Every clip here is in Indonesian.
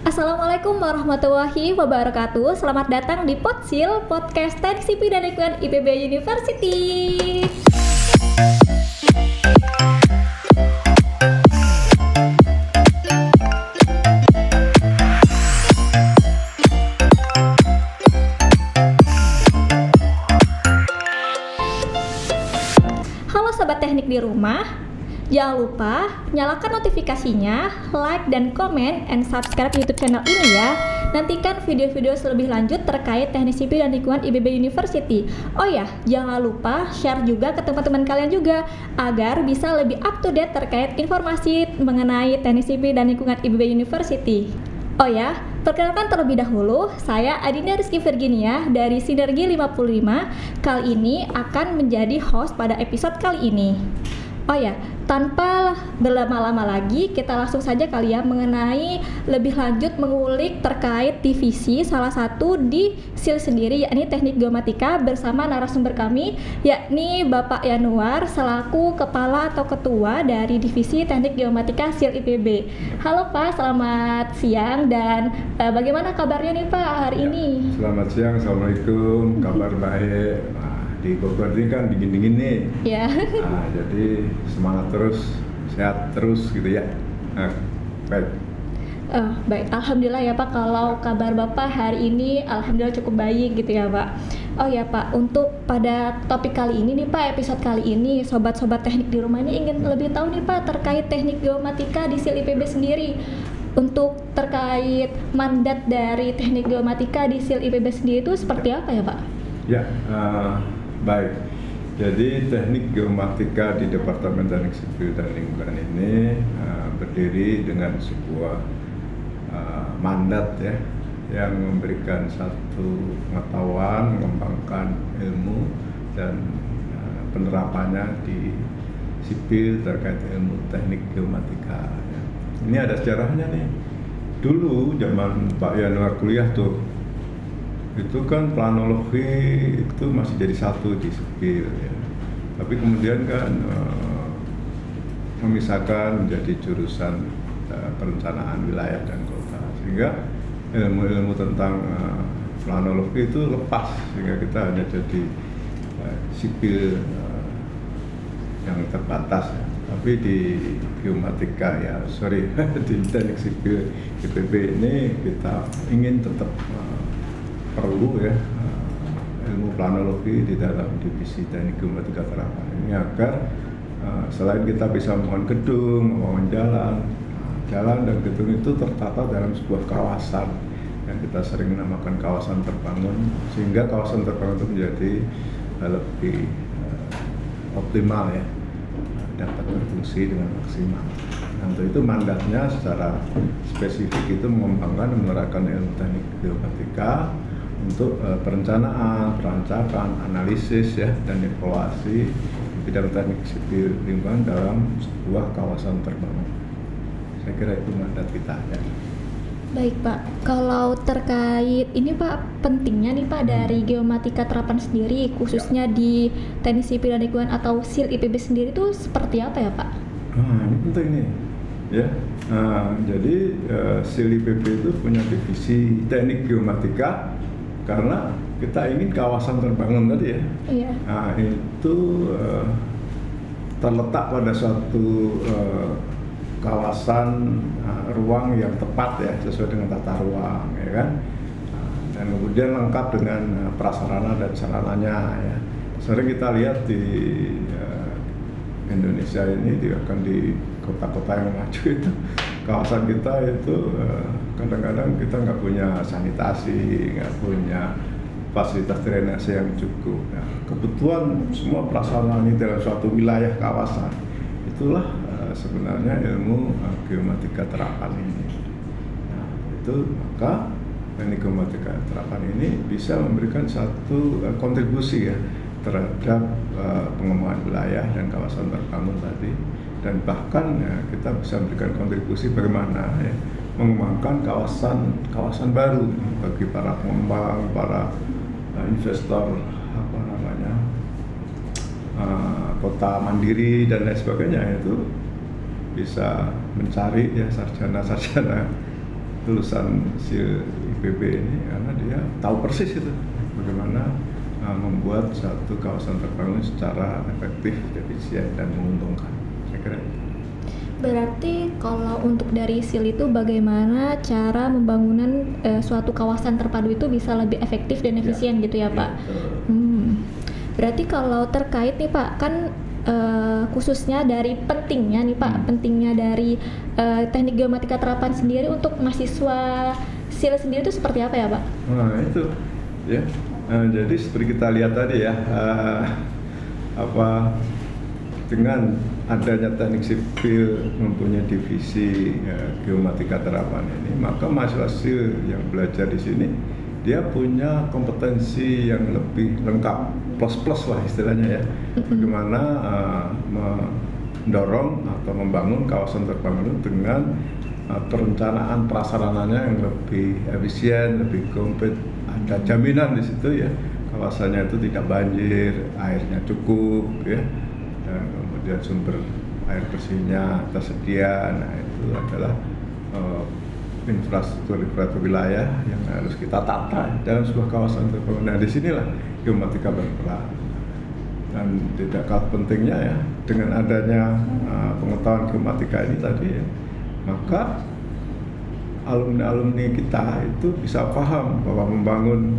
Assalamualaikum warahmatullahi wabarakatuh. Selamat datang di Potsil, podcast Teknik Sipil dan Lingkungan IPB University. Halo sobat teknik di rumah. Jangan lupa nyalakan notifikasinya, like dan komen, and subscribe YouTube channel ini ya. Nantikan video-video lebih lanjut terkait teknik sipil dan lingkungan IPB University. Oh ya, jangan lupa share juga ke teman-teman kalian juga agar bisa lebih up to date terkait informasi mengenai teknik sipil dan lingkungan IPB University. Oh ya, perkenalkan terlebih dahulu, saya Adinda Rizky Virginia dari Sinergi 55. Kali ini akan menjadi host pada episode kali ini. Oh ya, tanpa berlama-lama lagi, kita langsung saja kali ya mengenai lebih lanjut mengulik terkait divisi salah satu di SIL sendiri, yakni Teknik Geomatika, bersama narasumber kami, yakni Bapak Yanuar selaku Kepala atau Ketua dari Divisi Teknik Geomatika SIL IPB. Halo Pak, selamat siang dan bagaimana kabarnya nih Pak hari ini? Selamat siang, Assalamualaikum, kabar baik. Di Bogor ini kan dingin-dingin nih. Ya. Jadi semangat terus, sehat terus gitu ya. Baik. Baik, alhamdulillah ya Pak, kalau kabar Bapak hari ini alhamdulillah cukup baik gitu ya Pak. Oh ya Pak, untuk pada topik kali ini nih Pak, episode kali ini sobat-sobat teknik di rumah ini ingin lebih tahu nih Pak terkait teknik geomatika di SIL IPB sendiri. Untuk terkait mandat dari teknik geomatika di SIL IPB sendiri itu seperti apa ya Pak? Ya, baik. Jadi teknik geomatika di Departemen Teknik Sipil dan Lingkungan ini berdiri dengan sebuah mandat ya, yang memberikan satu pengetahuan, mengembangkan ilmu dan penerapannya di sipil terkait ilmu teknik geomatika. Ya. Ini ada sejarahnya nih. Dulu zaman Pak Yanuar kuliah tuh, itu kan planologi itu masih jadi satu di sipil ya. Tapi kemudian kan memisahkan menjadi jurusan perencanaan wilayah dan kota, sehingga ilmu-ilmu tentang planologi itu lepas, sehingga kita hanya jadi sipil yang terbatas ya. Tapi di geomatika di teknik sipil IPB ini kita ingin tetap perlu ya ilmu planologi di dalam divisi teknik geomatika terapan ini agar selain kita bisa membangun gedung, membangun jalan dan gedung itu tertata dalam sebuah kawasan yang kita sering namakan kawasan terbangun, sehingga kawasan terbangun itu menjadi lebih optimal ya, dapat berfungsi dengan maksimal. Nah, untuk itu mandatnya secara spesifik itu mengembangkan dan menerapkan ilmu teknik geomatika untuk perencanaan, perancakan, analisis ya, dan evaluasi bidang teknik sipil lingkungan dalam sebuah kawasan terbangun. Saya kira itu mandat kita ya. Baik Pak, kalau terkait ini Pak, pentingnya nih Pak dari geomatika terapan sendiri, khususnya di teknik sipil dan lingkungan atau SIL IPB sendiri itu seperti apa ya Pak? Ini penting nih ya. Jadi SIL IPB itu punya divisi teknik geomatika karena kita ingin kawasan terbangun tadi ya. Iya. Nah, itu terletak pada suatu kawasan ruang yang tepat ya, sesuai dengan tata ruang ya kan. Dan kemudian lengkap dengan prasarana dan sarananya ya. Sering kita lihat di Indonesia ini, bahkan di kota-kota yang maju itu, kawasan kita itu kadang-kadang kita nggak punya sanitasi, nggak punya fasilitas drainase yang cukup. Nah, kebutuhan semua prasarana ini dalam suatu wilayah kawasan, itulah sebenarnya ilmu geomatika terapan ini. Nah, itu maka teknik geomatika terapan ini bisa memberikan satu kontribusi ya terhadap pengembangan wilayah dan kawasan terbangun tadi, dan bahkan ya, kita bisa memberikan kontribusi bagaimana ya, mengembangkan kawasan baru bagi para pengembang, para investor kota mandiri dan lain sebagainya, itu bisa mencari ya sarjana-sarjana lulusan SIL IPB ini karena dia tahu persis itu bagaimana membuat satu kawasan terbangun secara efektif, efisien dan menguntungkan. Saya kira itu. Berarti kalau untuk dari SIL itu bagaimana cara pembangunan suatu kawasan terpadu itu bisa lebih efektif dan efisien gitu ya Pak? Berarti kalau terkait nih Pak, kan khususnya dari pentingnya nih Pak, pentingnya dari teknik geomatika terapan sendiri untuk mahasiswa SIL sendiri itu seperti apa ya Pak? Nah itu ya, jadi seperti kita lihat tadi ya, dengan adanya teknik sipil mempunyai divisi geomatika terapan ini, maka mahasiswa SIL yang belajar di sini dia punya kompetensi yang lebih lengkap, plus lah istilahnya ya, bagaimana mendorong atau membangun kawasan terbangun dengan perencanaan prasarananya yang lebih efisien, lebih komplit, ada jaminan di situ ya, kawasannya itu tidak banjir, airnya cukup ya, dan kemudian sumber air bersihnya tersedia. Nah itu adalah infrastruktur wilayah yang harus kita tata dalam sebuah kawasan terbangun. Nah disinilah geomatika berperan, dan tidak kalah pentingnya ya, dengan adanya pengetahuan geomatika ini tadi ya, maka alumni kita itu bisa paham bahwa membangun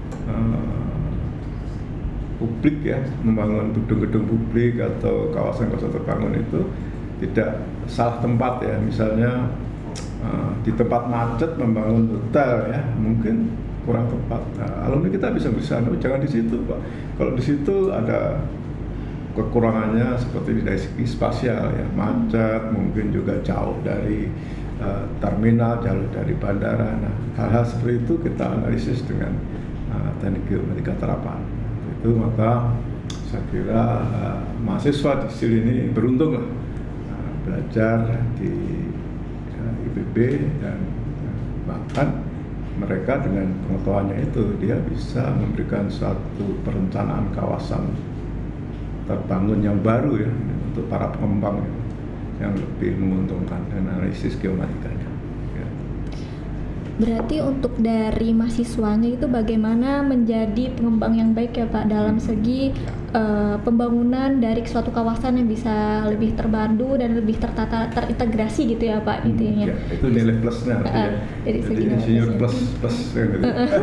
publik ya, membangun gedung-gedung publik atau kawasan-kawasan terbangun itu tidak salah tempat ya. Misalnya di tempat macet membangun hotel ya, mungkin kurang tepat. Nah, alumni kita bisa bersama, jangan di situ Pak. Kalau di situ ada kekurangannya seperti dari segi spasial ya, macet, mungkin juga jauh dari terminal, jauh dari bandara. Nah, hal-hal seperti itu kita analisis dengan teknik geomatika terapan. Itu maka saya kira mahasiswa di SIL ini beruntung lah belajar di IPB, dan bahkan mereka dengan pengetahuannya itu dia bisa memberikan suatu perencanaan kawasan terbangun yang baru ya untuk para pengembang yang lebih menguntungkan dan analisis geomatikanya. Ya. Berarti untuk dari mahasiswanya itu bagaimana menjadi pengembang yang baik ya Pak, dalam segi pembangunan dari suatu kawasan yang bisa lebih terpadu dan lebih tertata, terintegrasi gitu ya Pak intinya. Ya, itu nilai plusnya ya. Jadi insinyur plus gitu.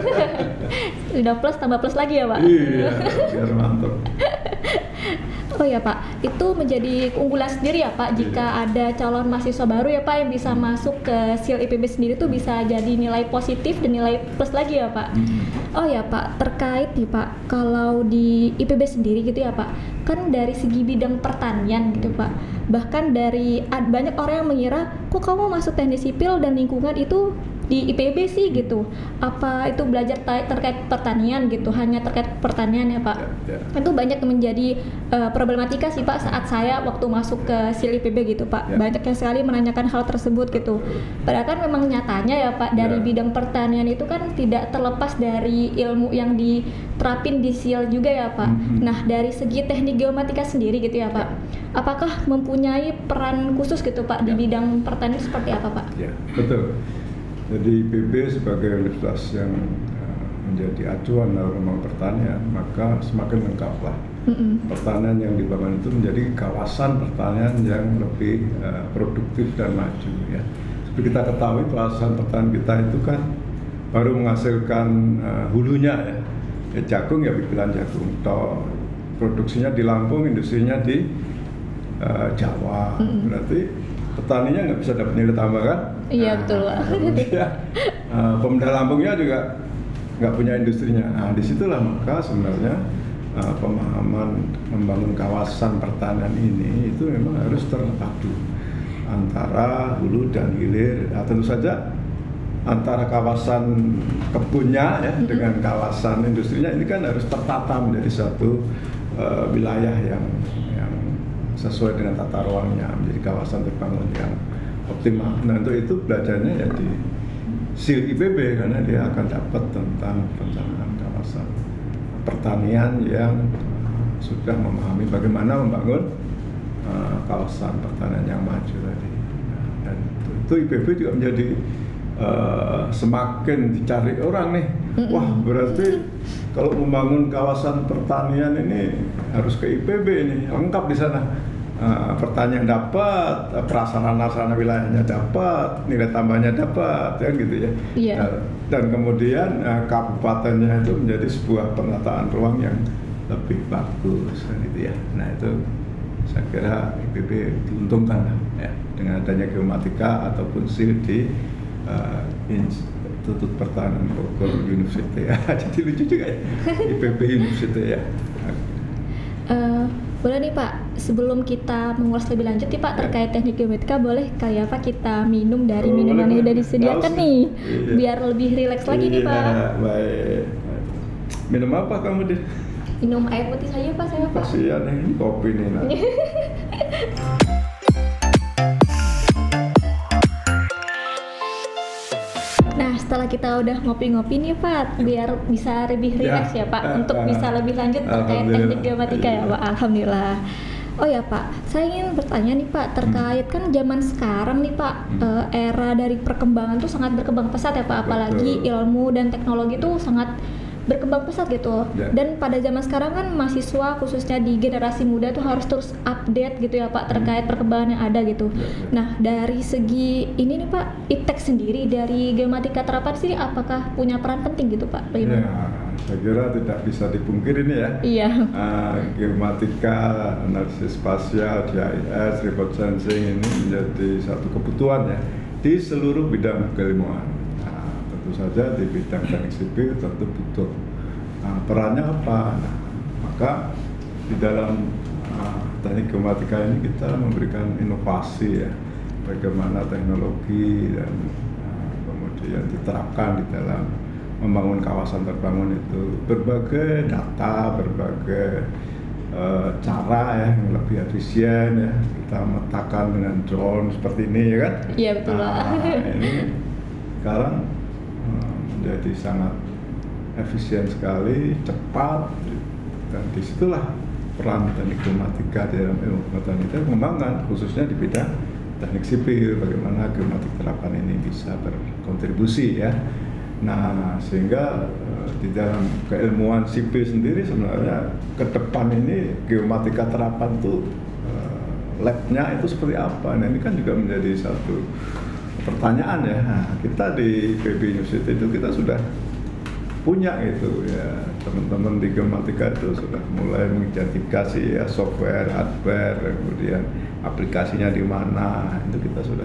Udah plus tambah plus lagi ya Pak. Iya, biar mantap. Oh ya Pak, itu menjadi keunggulan sendiri ya Pak jika ada calon mahasiswa baru ya Pak yang bisa masuk ke SIL IPB sendiri tuh bisa jadi nilai positif dan nilai plus lagi ya Pak. Oh ya Pak, terkait nih Pak, kalau di IPB sendiri gitu ya Pak, kan dari segi bidang pertanian gitu Pak, bahkan dari banyak orang yang mengira kok kamu masuk teknik sipil dan lingkungan itu di IPB sih gitu, apa itu belajar terkait pertanian gitu, hanya terkait pertanian ya Pak. Itu banyak yang menjadi problematika sih Pak saat saya waktu masuk ke SIL IPB gitu Pak. Banyak yang sekali menanyakan hal tersebut gitu. Padahal kan memang nyatanya ya Pak, dari bidang pertanian itu kan tidak terlepas dari ilmu yang diterapin di SIL juga ya Pak. Nah dari segi teknik geomatika sendiri gitu ya Pak, apakah mempunyai peran khusus gitu Pak di bidang pertanian seperti apa Pak? Ya betul. Jadi IPB sebagai universitas yang menjadi acuan dalam membangun pertanian, maka semakin lengkaplah pertanian yang dibangun itu menjadi kawasan pertanian yang lebih produktif dan maju ya. Seperti kita ketahui kawasan pertanian kita itu kan baru menghasilkan hulunya ya, jagung ya bikinan jagung, toh produksinya di Lampung, industrinya di Jawa, berarti petaninya nggak bisa dapat nilai tambah kan? Iya betul Pak. Pemuda Lampungnya juga nggak punya industrinya. Nah disitulah maka sebenarnya pemahaman membangun kawasan pertanian ini itu memang harus terpadu antara hulu dan hilir. Nah, tentu saja antara kawasan kebunnya ya dengan kawasan industrinya ini kan harus tertata menjadi satu wilayah yang sesuai dengan tata ruangnya, menjadi kawasan terbangun yang optimal. Nah untuk itu belajarnya ya di SIL IPB karena dia akan dapat tentang perencanaan kawasan pertanian yang sudah memahami bagaimana membangun kawasan pertanian yang maju tadi. Nah, dan itu IPB juga menjadi semakin dicari orang nih. Wah, berarti kalau membangun kawasan pertanian ini harus ke IPB ini, lengkap di sana. Pertanian dapat, prasarana wilayahnya dapat, nilai tambahnya dapat, ya gitu ya. Iya. Dan kemudian kabupatennya itu menjadi sebuah penataan ruang yang lebih bagus, kan gitu ya. Nah itu saya kira IPB diuntungkan lah, ya, dengan adanya geomatika ataupun SIL di Institut Pertanian Bogor University ya. Jadi lucu juga ya, IPB University ya. Boleh nih Pak, sebelum kita mengulas lebih lanjut nih Pak terkait teknik geomatika, boleh kali apa kita minum dari minuman yang udah disediakan nih, biar lebih rileks lagi nih Pak. Baik. Minum apa kamu deh? Minum air putih saja Pak, saya Pak. Kasihan ini kopi nih. Nah. Nah, setelah kita udah ngopi-ngopi nih Pak, biar bisa lebih rileks ya Pak, untuk bisa lebih lanjut terkait teknik geomatika ya Pak. Alhamdulillah. Oh ya Pak, saya ingin bertanya nih Pak, terkait kan zaman sekarang nih Pak, era dari perkembangan tuh sangat berkembang pesat ya Pak, apalagi ilmu dan teknologi tuh sangat berkembang pesat gitu. Dan pada zaman sekarang kan mahasiswa khususnya di generasi muda tuh harus terus update gitu ya Pak terkait perkembangan yang ada gitu. Nah, dari segi ini nih Pak, IPTEK sendiri dari geomatika terapan sih apakah punya peran penting gitu Pak? Ya, saya kira tidak bisa dipungkiri ini ya. Iya. Geomatika, analisis spasial, GIS, remote sensing ini menjadi satu kebutuhan ya di seluruh bidang keilmuan. Tentu saja di bidang teknik sipil tentu butuh perannya apa. Nah, maka di dalam teknik geomatika ini kita memberikan inovasi ya, bagaimana teknologi dan kemudian diterapkan di dalam membangun kawasan terbangun itu, berbagai data, berbagai cara ya yang lebih efisien ya, kita memetakan dengan drone seperti ini ya kan. Iya betul Pak. Ini sekarang menjadi sangat efisien sekali, cepat, dan disitulah peran teknik geomatika di dalam ilmu pengetahuan kita mengembangkan, khususnya di bidang teknik sipil, bagaimana geomatik terapan ini bisa berkontribusi ya. Nah, sehingga di dalam keilmuan sipil sendiri sebenarnya ke depan ini geomatika terapan itu labnya itu seperti apa? Nah, ini kan juga menjadi satu pertanyaan ya. Nah, kita di IPB University itu kita sudah punya itu ya, teman-teman di geomatika itu sudah mulai mengidentifikasi ya software, hardware, kemudian aplikasinya di mana, itu kita sudah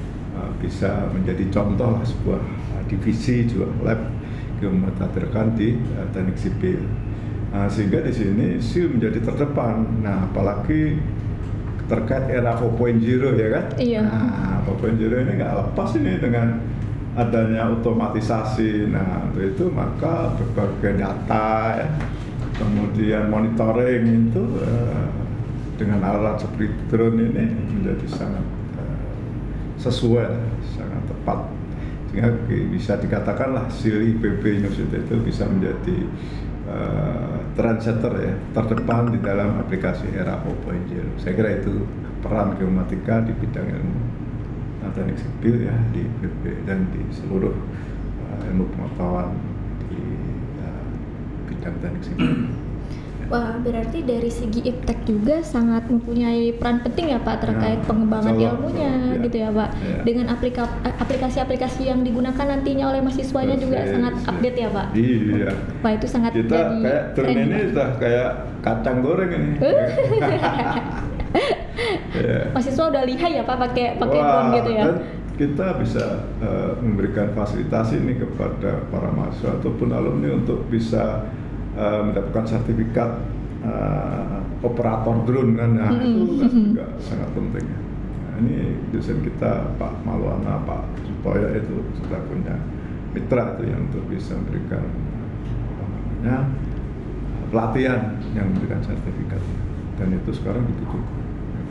bisa menjadi contoh lah sebuah divisi, sebuah lab geomatika terapan di teknik sipil. Nah, sehingga di sini SIL menjadi terdepan. Nah, apalagi terkait era 4.0 ya kan? Iya. Nah, 4.0 ini nggak lepas ini dengan adanya otomatisasi. Nah, untuk itu maka berbagai data ya, kemudian monitoring itu dengan alat seperti drone ini menjadi sangat sesuai, sangat tepat. Sehingga bisa dikatakanlah SIL IPB University itu bisa menjadi trendsetter ya, terdepan di dalam aplikasi era 4.0. Saya kira itu peran geomatika di bidang ilmu teknik sipil ya di IPB dan di seluruh ilmu pengetahuan di bidang teknik sipil. Wah, berarti dari segi IPTEK juga sangat mempunyai peran penting ya Pak terkait pengembangan ilmunya gitu ya Pak. Dengan aplikasi-aplikasi yang digunakan nantinya oleh mahasiswanya juga sangat update ya Pak. Iya. Wah, itu sangat kita jadi kayak drone ini sudah kayak kacang goreng ini. Mahasiswa udah lihai ya Pak pakai drone gitu ya. Dan kita bisa memberikan fasilitasi ini kepada para mahasiswa ataupun alumni untuk bisa mendapatkan sertifikat operator drone kan, nah, itu kan juga sangat penting. Nah, ini dosen kita Pak Maulana, Pak Sutoyo itu sudah punya mitra itu yang untuk bisa memberikan pelatihan yang memberikan sertifikat, dan itu sekarang dibutuhkan.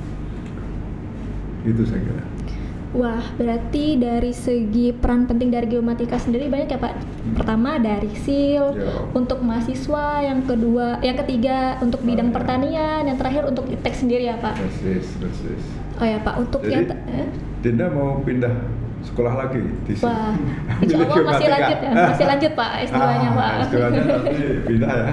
Itu saya kira. Wah, berarti dari segi peran penting dari geomatika sendiri banyak ya Pak. Pertama dari SIL untuk mahasiswa, yang ketiga untuk bidang pertanian, yang terakhir untuk IPTEK sendiri ya Pak. Persis. Oh ya Pak, untuk jadi, yang Dinda mau pindah sekolah lagi di sini. Wah, insya Allah masih lanjut ya, masih lanjut Pak S2-nya Pak. S2-nya nanti pindah ya.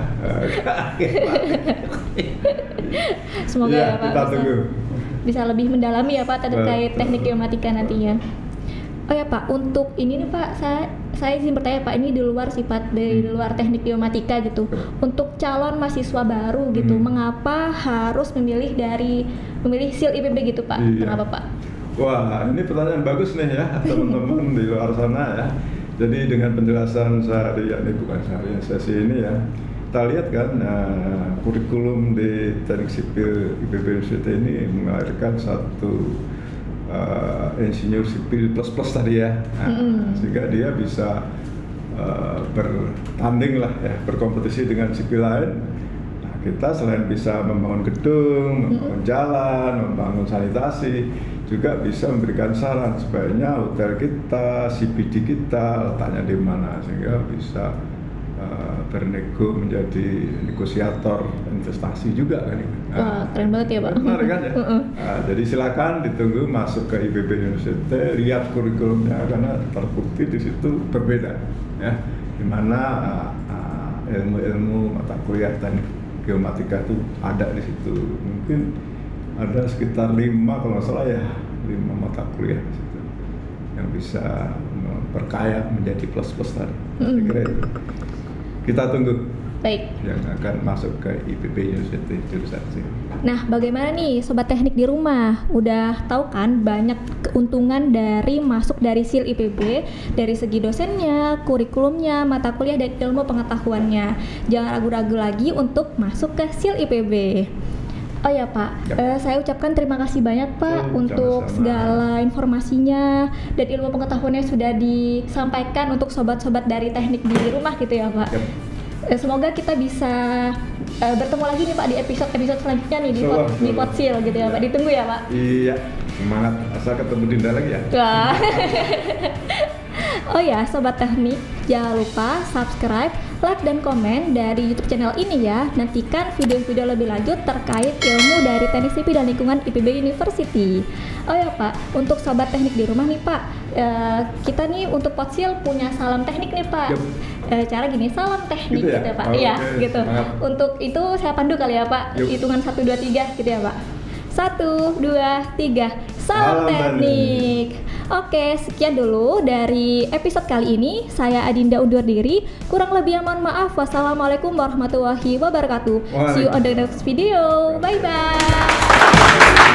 Semoga ya Pak kita tunggu. bisa lebih mendalami ya Pak terkait teknik geomatika nantinya. Oh ya Pak, untuk ini nih Pak, saya izin bertanya Pak, ini di luar sifat dari luar teknik geomatika gitu. Untuk calon mahasiswa baru gitu, mengapa harus memilih SIL IPB gitu Pak? Iya. Kenapa Pak? Wah, ini pertanyaan bagus nih ya teman-teman di luar sana ya. Jadi dengan penjelasan saya, ya ini bukan saya, sesi ini ya, kita lihat kan kurikulum di teknik sipil IPB Universitas ini melahirkan satu insinyur sipil plus tadi ya, sehingga dia bisa bertanding lah ya, berkompetisi dengan sipil lain. Nah, kita selain bisa membangun gedung, membangun jalan, membangun sanitasi, juga bisa memberikan saran sebaiknya hotel kita, CBD kita letaknya di mana, sehingga bisa bernego menjadi negosiator investasi juga kan itu. Wah, keren banget ya Pak. Benar kan ya? Jadi silakan ditunggu masuk ke IPB Universitas, lihat kurikulumnya karena terbukti di situ berbeda ya. Dimana ilmu mata kuliah teknik geomatika itu ada di situ. Mungkin ada sekitar 5 kalau nggak salah ya, 5 mata kuliah di situ yang bisa memperkaya menjadi plus tadi. Saya kira itu. Kita tunggu. Baik. Yang akan masuk ke IPB Universitas jurusan SIL. Nah, bagaimana nih Sobat Teknik di rumah? Udah tahu kan banyak keuntungan dari masuk dari SIL IPB, dari segi dosennya, kurikulumnya, mata kuliah, dan ilmu pengetahuannya. Jangan ragu-ragu lagi untuk masuk ke SIL IPB. Oh ya Pak, saya ucapkan terima kasih banyak Pak untuk segala informasinya dan ilmu pengetahuannya sudah disampaikan untuk sobat-sobat dari teknik di rumah gitu ya Pak. Semoga kita bisa bertemu lagi nih Pak di episode selanjutnya nih di Potsil gitu ya Pak. Ditunggu ya Pak. Iya, semangat, asal ketemu Dinda lagi ya. Wah. Oh ya Sobat Teknik, jangan lupa subscribe, like, dan komen dari YouTube channel ini ya. Nantikan video-video lebih lanjut terkait ilmu dari teknik sipil dan lingkungan IPB University. Oh ya Pak, untuk Sobat Teknik di rumah nih Pak, kita nih untuk Potsil punya salam teknik nih Pak. Cara gini, salam teknik gitu ya Pak. Iya, gitu. Semangat. Untuk itu saya pandu kali ya Pak. Hitungan 1, 2, 3 gitu ya Pak. 1, 2, 3. Salam teknik. Oke, sekian dulu dari episode kali ini. Saya Adinda undur diri. Kurang lebih mohon maaf. Wassalamualaikum warahmatullahi wabarakatuh. See you on the next video. Bye bye.